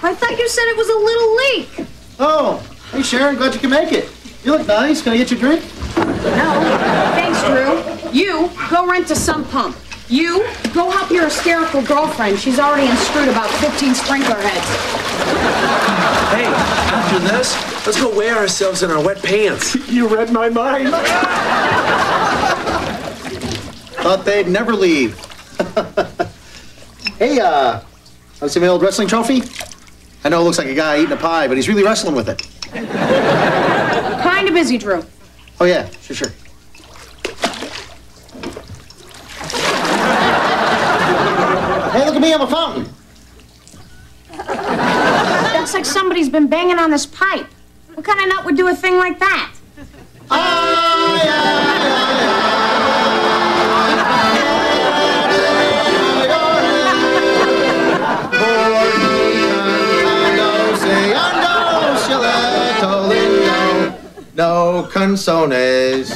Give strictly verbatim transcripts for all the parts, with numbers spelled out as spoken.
I thought you said it was a little leak. Oh, hey Sharon, glad you can make it. You look nice. Can I get you a drink? No, thanks, Drew. You, go rent a sump pump. You, go help your hysterical girlfriend. She's already unscrewed about fifteen sprinkler heads. Hey, after this, let's go weigh ourselves in our wet pants. You read my mind. Thought they'd never leave. Hey, uh, want to see my old wrestling trophy? I know it looks like a guy eating a pie, but he's really wrestling with it. Kind of busy, Drew. Oh, yeah, sure, sure. Hey, look at me, I'm a fountain. Looks like somebody's been banging on this pipe. What kind of nut would do a thing like that? Oh, no consones.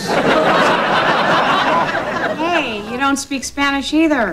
Hey, you don't speak Spanish either.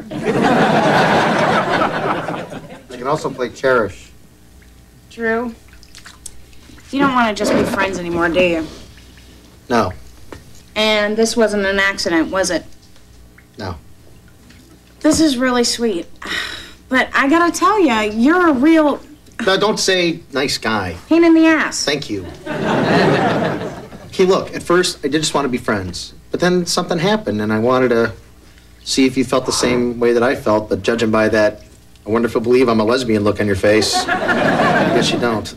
I can also play cherish. Drew, you don't want to just be friends anymore, do you? No. And this wasn't an accident, was it? No. This is really sweet. But I gotta tell you, you're a real... No, don't say nice guy. Pain in the ass. Thank you. Okay, look, at first, I did just want to be friends. But then something happened, and I wanted to see if you felt the same way that I felt, but judging by that, I wonder if you'll believe I'm a lesbian look on your face. I guess you don't.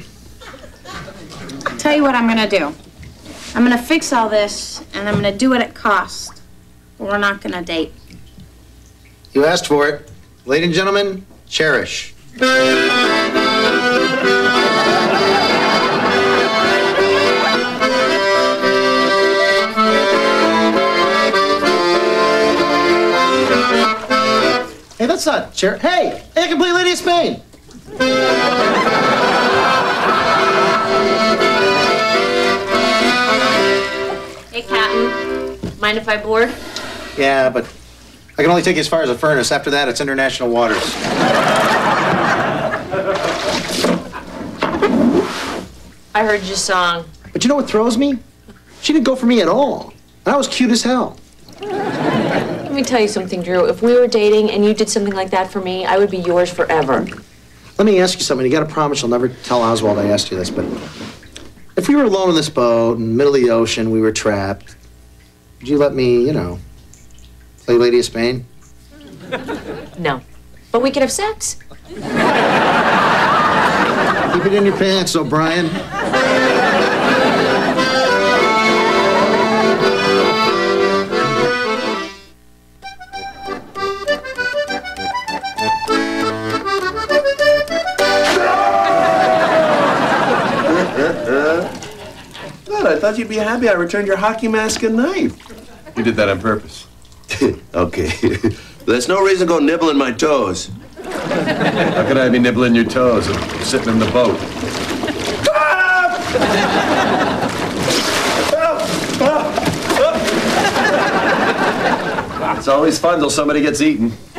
I'll tell you what I'm gonna do. I'm gonna fix all this, and I'm gonna do it at cost. But we're not gonna date. You asked for it. Ladies and gentlemen, cherish. Hey, that's not cherish. Hey, hey, complete lady of Spain. Hey, Captain. Mind if I board? Yeah, but I can only take you as far as the furnace. After that, it's international waters. I heard your song. But you know what throws me? She didn't go for me at all. And I was cute as hell. Let me tell you something, Drew. If we were dating and you did something like that for me, I would be yours forever. Let me ask you something. You got to promise you'll never tell Oswald I asked you this, but if we were alone in this boat in the middle of the ocean, we were trapped, would you let me, you know, play Lady of Spain? No. But we could have sex. Keep it in your pants, O'Brien. Good, I thought you'd be happy I returned your hockey mask and knife. You did that on purpose. Okay. There's no reason to go nibbling my toes. How could I be nibbling your toes and sitting in the boat? It's always fun till somebody gets eaten.